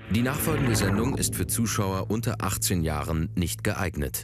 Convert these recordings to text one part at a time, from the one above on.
Die nachfolgende Sendung ist für Zuschauer unter 18 Jahren nicht geeignet.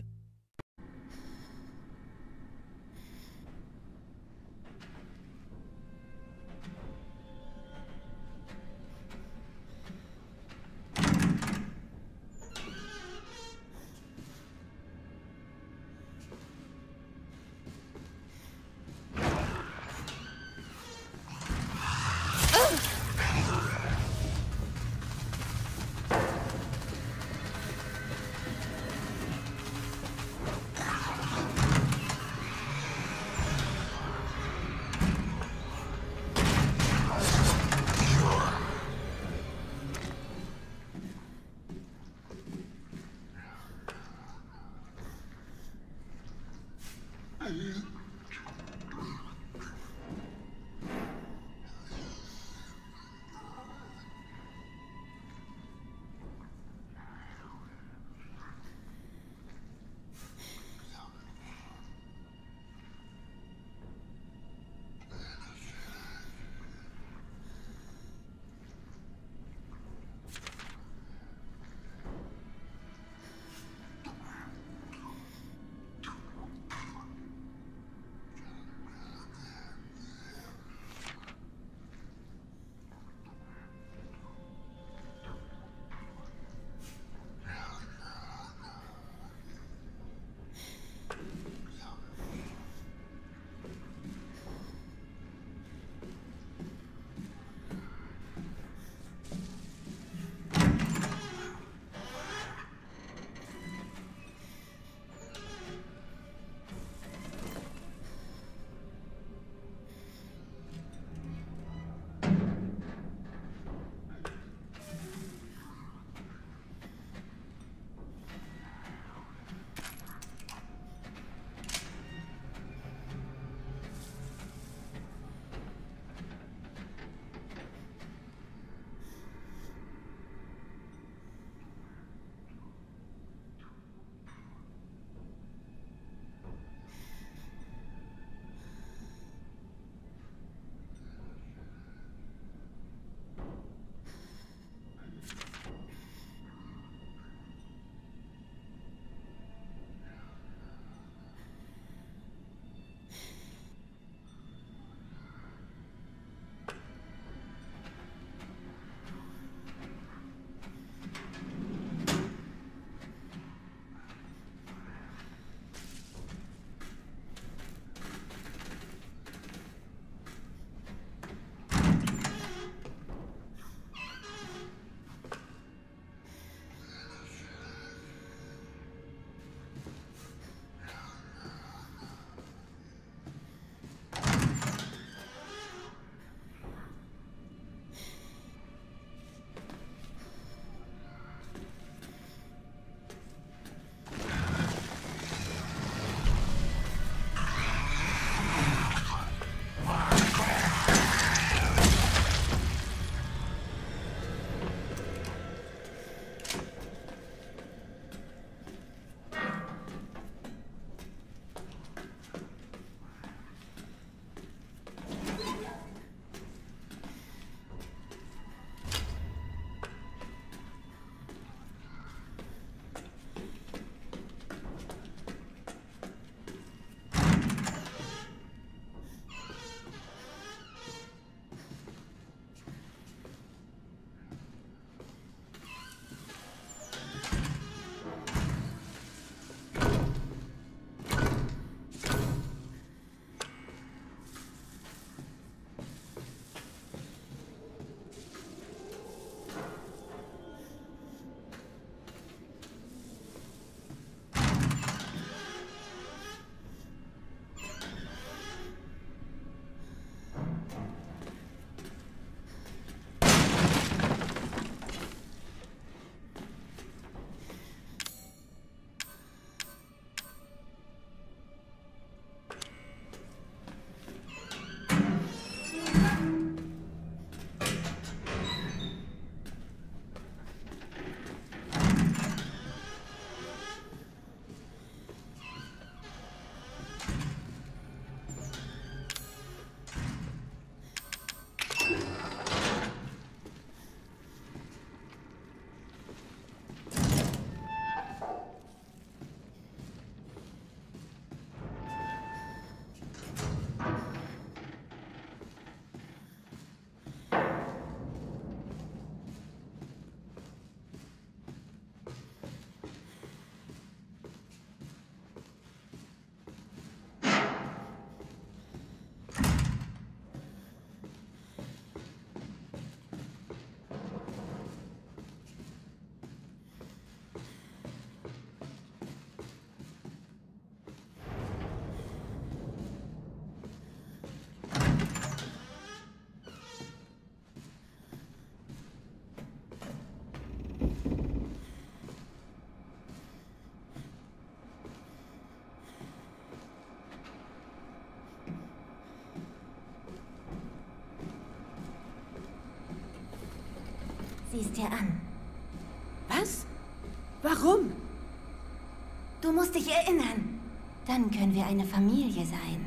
sieh's dir an. Was? Warum? Du musst dich erinnern. Dann können wir eine Familie sein.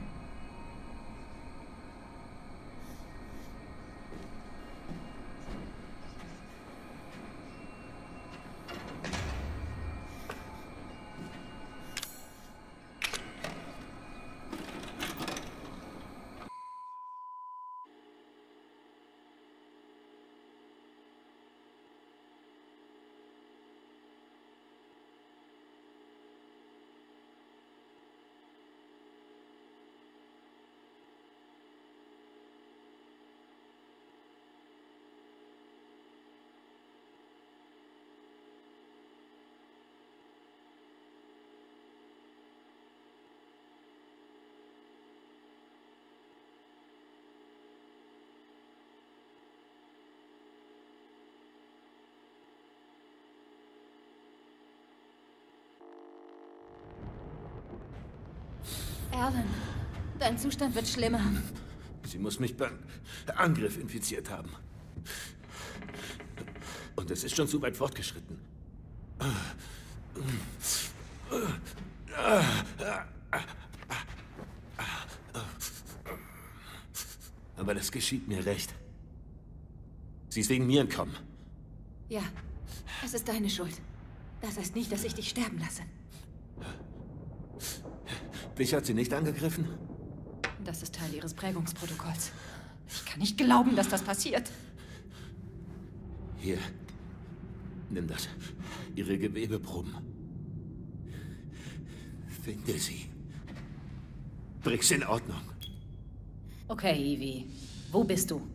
Alan, dein Zustand wird schlimmer. Sie muss mich beim Angriff infiziert haben. Und es ist schon zu weit fortgeschritten. Aber das geschieht mir recht. Sie ist wegen mir entkommen. Ja, es ist deine Schuld. Das heißt nicht, dass ich dich sterben lasse. Dich hat sie nicht angegriffen? Das ist Teil ihres Prägungsprotokolls. Ich kann nicht glauben, dass das passiert. Hier, nimm das. Ihre Gewebeproben. Finde sie. Bring's in Ordnung. Okay, Evie. Wo bist du?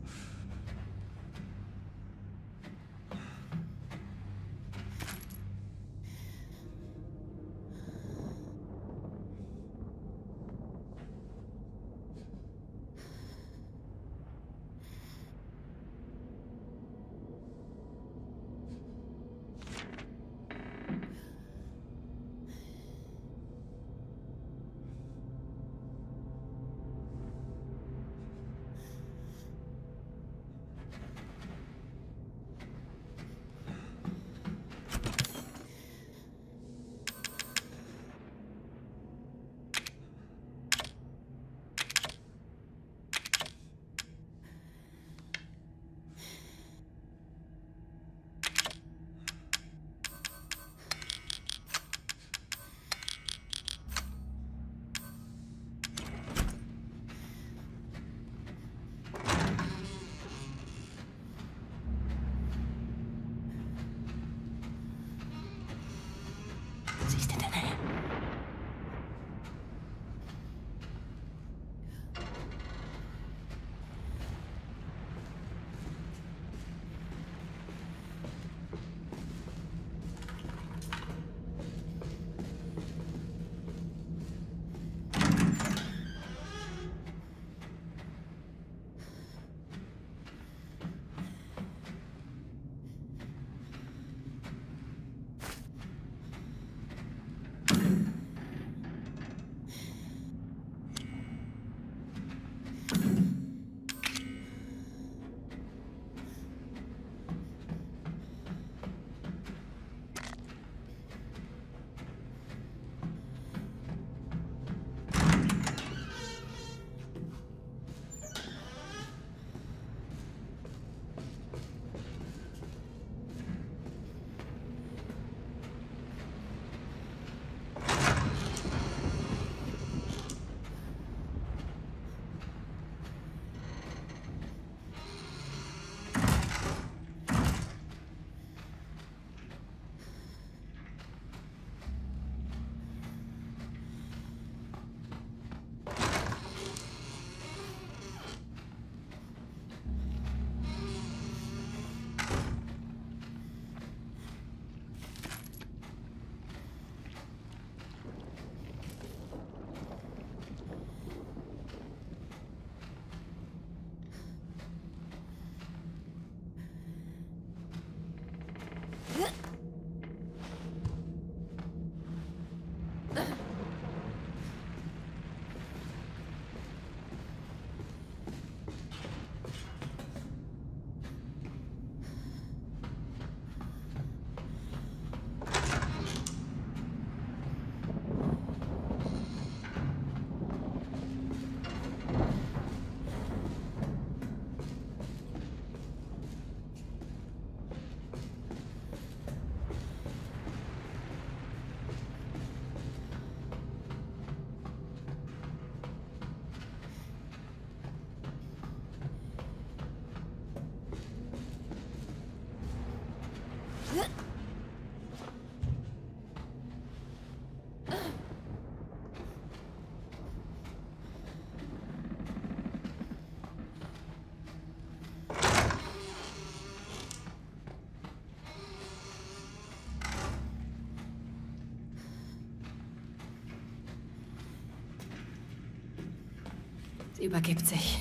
Sie übergibt sich.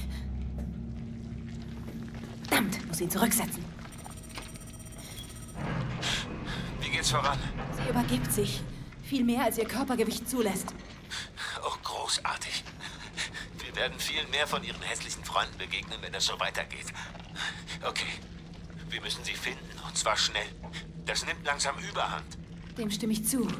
Verdammt, muss ihn zurücksetzen. Wie geht's voran? Sie übergibt sich. Viel mehr, als ihr Körpergewicht zulässt. Oh, großartig. Wir werden viel mehr von ihren hässlichen Freunden begegnen, wenn es so weitergeht. Okay. Wir müssen sie finden, und zwar schnell. Das nimmt langsam Überhand. Dem stimme ich zu.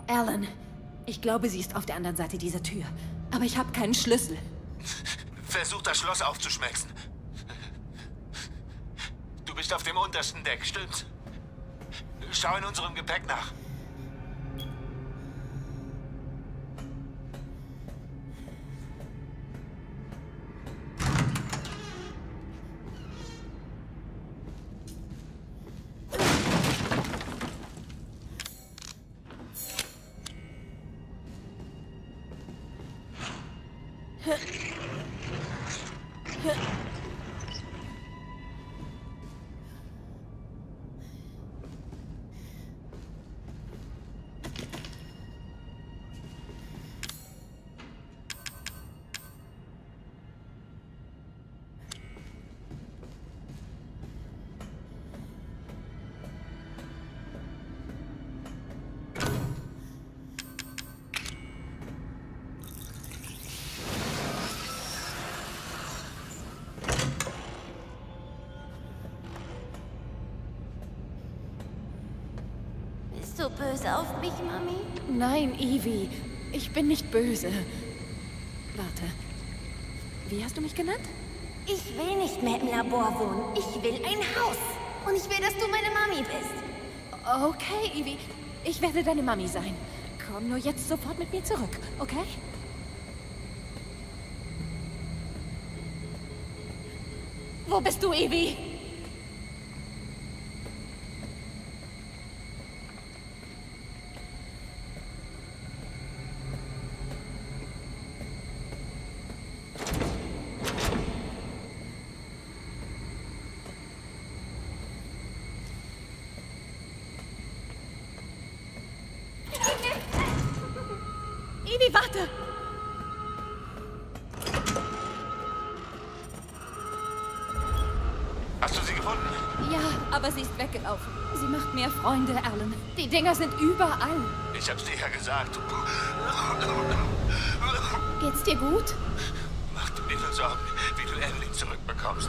Alan, ich glaube, sie ist auf der anderen Seite dieser Tür. Aber ich habe keinen Schlüssel. Versuch, das Schloss aufzuschmelzen. Du bist auf dem untersten Deck, stimmt's? Schau in unserem Gepäck nach. Bist du böse auf mich, Mami? Nein, Evie. Ich bin nicht böse. Warte. Wie hast du mich genannt? Ich will nicht mehr im Labor wohnen. Ich will ein Haus. Und ich will, dass du meine Mami bist. Okay, Evie. Ich werde deine Mami sein. Komm nur jetzt sofort mit mir zurück, okay? Wo bist du, Evie? Evie, warte! Hast du sie gefunden? Ja, aber sie ist weggelaufen. Sie macht mehr Freunde, Alan. Die Dinger sind überall. Ich hab's dir ja gesagt. Geht's dir gut? Mach dir nicht nur Sorgen, wie du Emily zurückbekommst.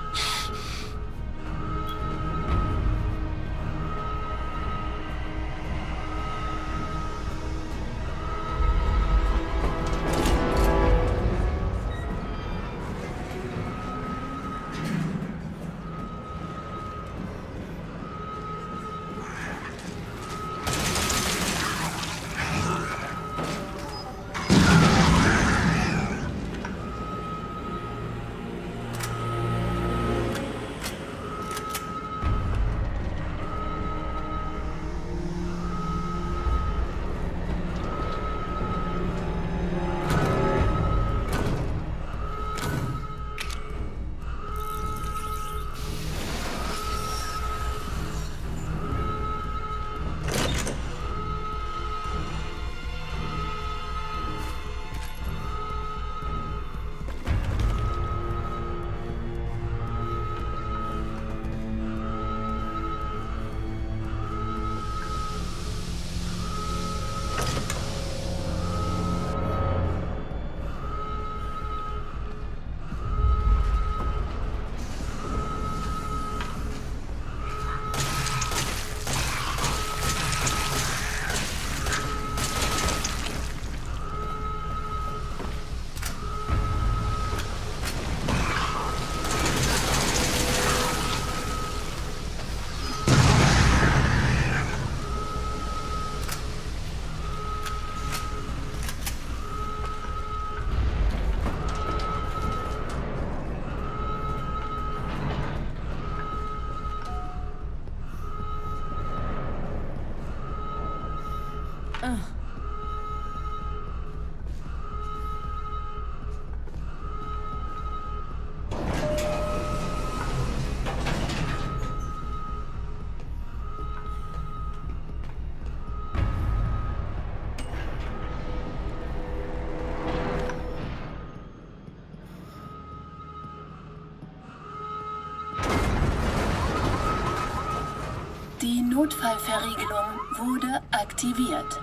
Die Notfallverriegelung wurde aktiviert.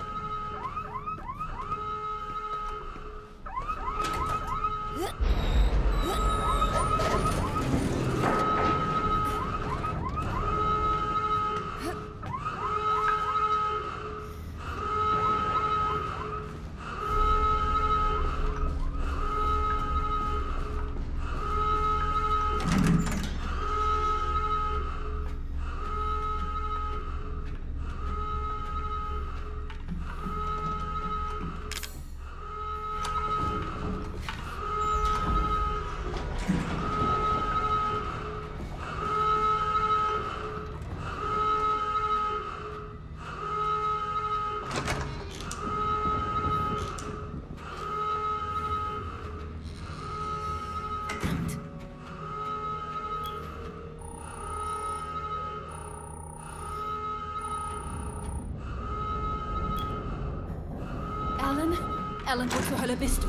Alan? Alan, wo zur Hölle bist du?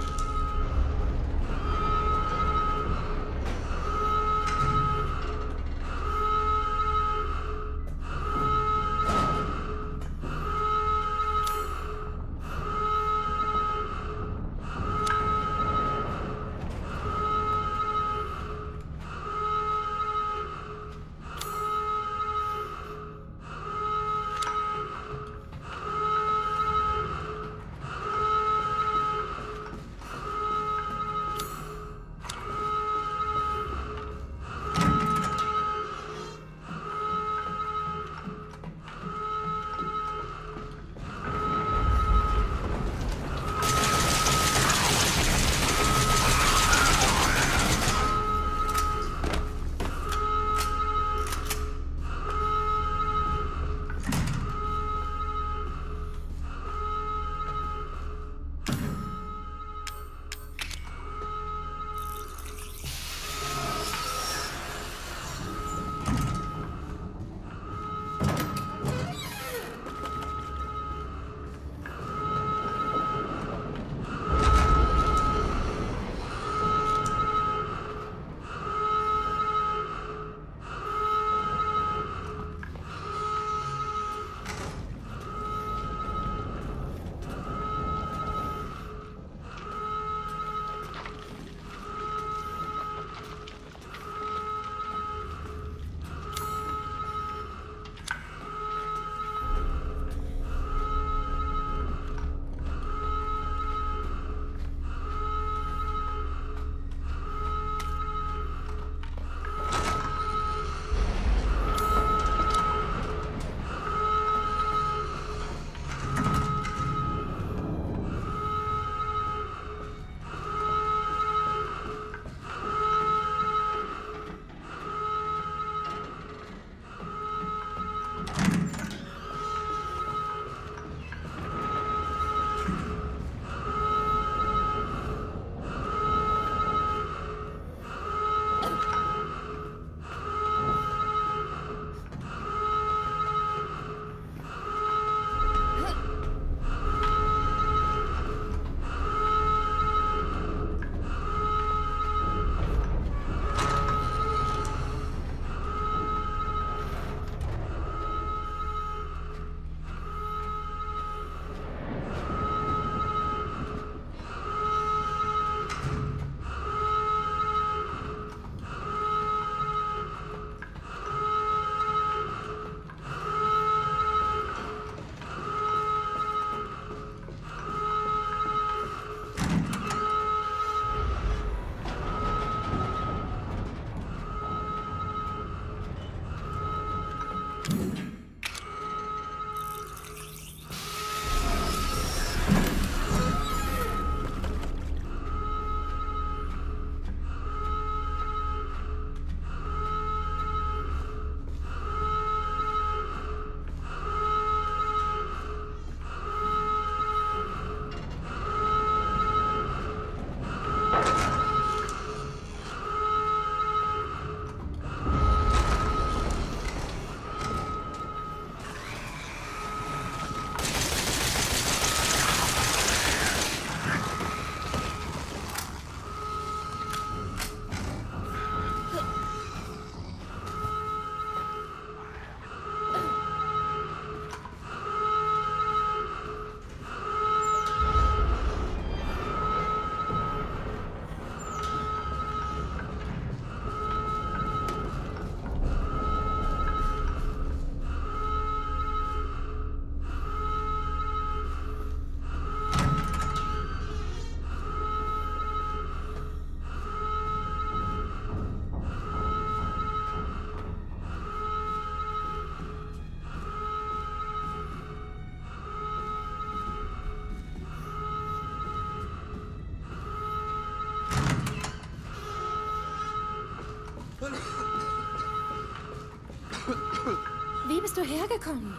Wie bist du hergekommen?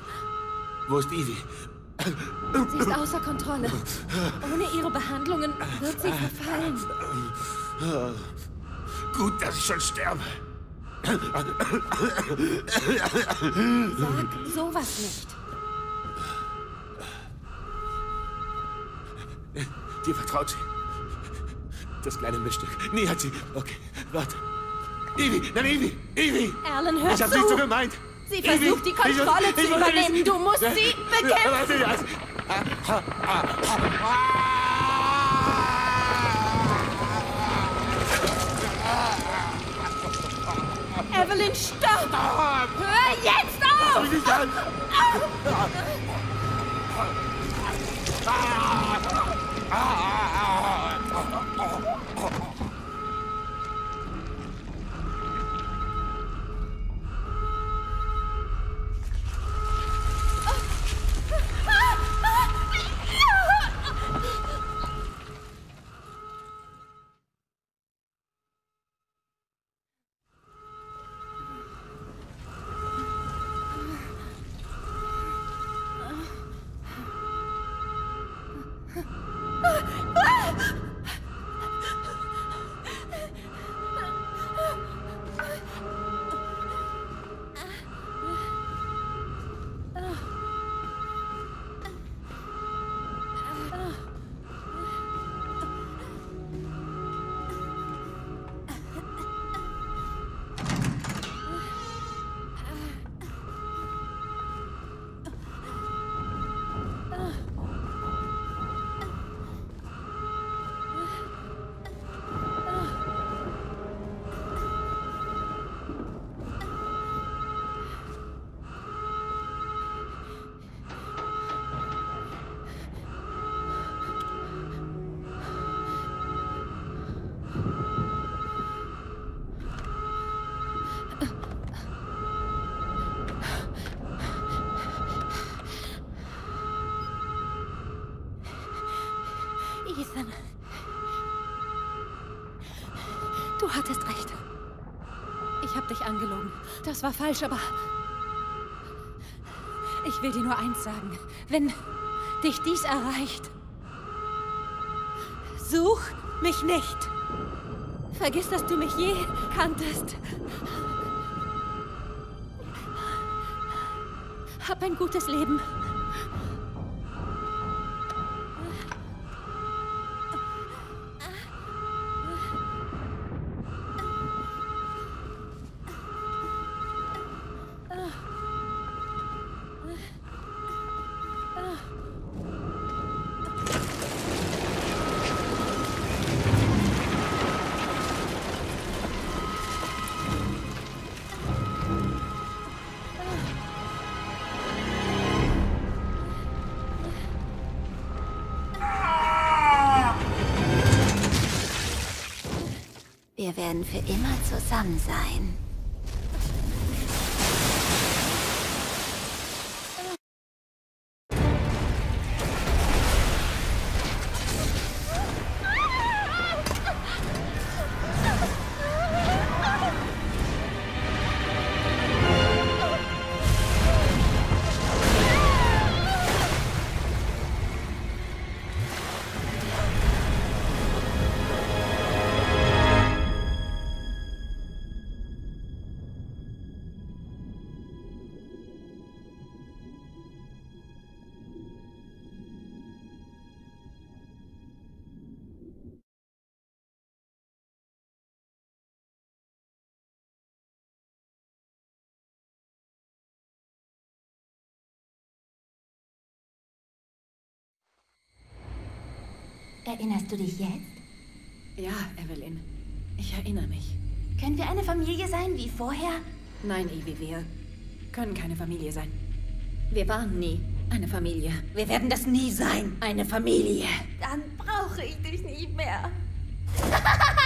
Wo ist Evie? Sie ist außer Kontrolle. Ohne ihre Behandlungen wird sie verfallen. Gut, dass ich schon sterbe. Sag sowas nicht. Dir vertraut sie. Das kleine Miststück. Nie hat sie... Okay, warte. Evie! Nein, Evie! Evie! Alan, hör Ich hab's zu! nicht so gemeint! Sie versucht, die Kontrolle zu übernehmen. Du musst sie bekämpfen! Evelyn, stopp! Hör jetzt auf! Ethan. Du hattest recht. Ich habe dich angelogen. Das war falsch, aber... Ich will dir nur eins sagen. Wenn dich dies erreicht, such mich nicht. Vergiss, dass du mich je kanntest. Hab ein gutes Leben. Wir werden für immer zusammen sein. Erinnerst du dich jetzt? Ja, Evelyn. Ich erinnere mich. Können wir eine Familie sein wie vorher? Nein, Evie, wir können keine Familie sein. Wir waren nie eine Familie. Wir werden das nie sein, eine Familie. Dann brauche ich dich nicht mehr.